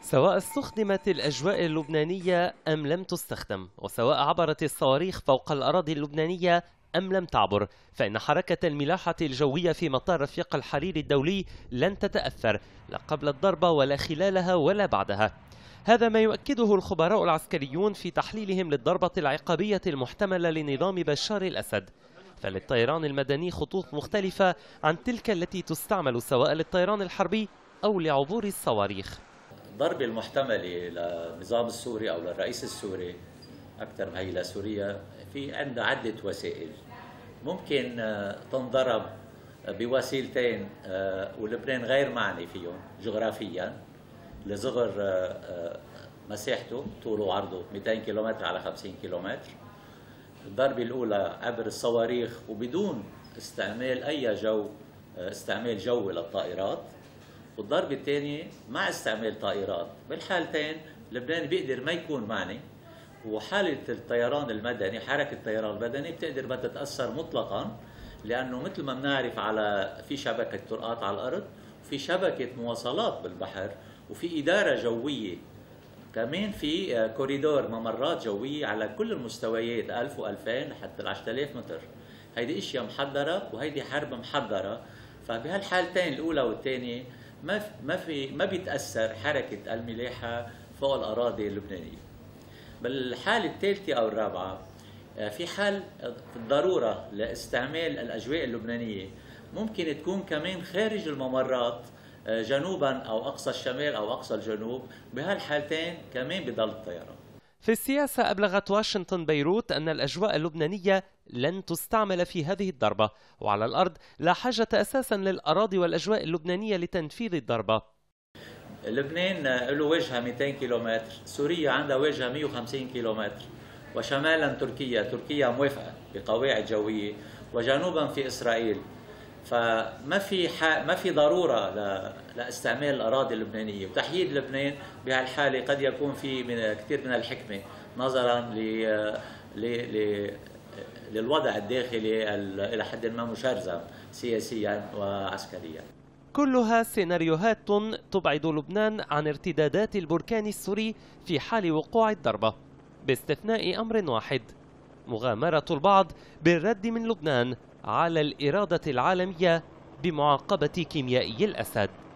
سواء استخدمت الأجواء اللبنانية أم لم تستخدم، وسواء عبرت الصواريخ فوق الأراضي اللبنانية أم لم تعبر، فإن حركة الملاحة الجوية في مطار رفيق الحريري الدولي لن تتأثر لا قبل الضربة ولا خلالها ولا بعدها. هذا ما يؤكده الخبراء العسكريون في تحليلهم للضربة العقابية المحتملة لنظام بشار الأسد. فللطيران المدني خطوط مختلفة عن تلك التي تستعمل سواء للطيران الحربي أو لعبور الصواريخ. الضربة المحتملة للنظام السوري أو للرئيس السوري أكثر ما هي لسوريا في عندها عدة وسائل ممكن تنضرب بوسيلتين، ولبنان غير معني فيهم جغرافيا لصغر مساحته، طوله وعرضه 200 كيلومتر على 50 كيلومتر. الضربة الأولى عبر الصواريخ وبدون استعمال أي استعمال جوي للطائرات، والضربة الثانية مع استعمال طائرات. بالحالتين لبنان بيقدر ما يكون معني، وحالة الطيران المدني حركة الطيران المدني بتقدر ما تتأثر مطلقا، لأنه مثل ما بنعرف في شبكة طرقات على الأرض، وفي شبكة مواصلات بالبحر، وفي إدارة جوية، كمان في كوريدور ممرات جوية على كل المستويات 1000 و2000 لحتى 10000 متر. هيدي اشياء محضرة وهيدي حرب محضرة. فبهالحالتين الأولى والثانية ما بيتأثر حركة الملاحة فوق الأراضي اللبنانية. بالحالة الثالثة أو الرابعة، في حال الضرورة لاستعمال الأجواء اللبنانية ممكن تكون كمان خارج الممرات جنوبا أو أقصى الشمال أو أقصى الجنوب. بهالحالتين كمان بضل الطيران. في السياسة أبلغت واشنطن بيروت أن الأجواء اللبنانية لن تستعمل في هذه الضربة، وعلى الأرض لا حاجة أساسا للأراضي والأجواء اللبنانية لتنفيذ الضربة. لبنان له واجهة 200 كيلومتر، سوريا عندها واجهة 150 كيلومتر، وشمالا تركيا موافقة بقواعد جوية، وجنوبا في إسرائيل. ما في ضرورة لاستعمال الأراضي اللبنانية، وتحييد لبنان بهالحالة قد يكون في كثير من الحكمة نظرا للوضع الداخلي إلى حد ما مشرذم سياسيا وعسكريا. كلها سيناريوهات تبعد لبنان عن ارتدادات البركان السوري في حال وقوع الضربة، باستثناء أمر واحد: مغامرة البعض بالرد من لبنان على الإرادة العالمية بمعاقبة كيميائي الأسد.